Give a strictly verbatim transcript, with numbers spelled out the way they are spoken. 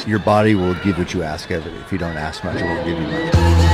your body will give what you ask of it. If you don't ask much, it won't give you much.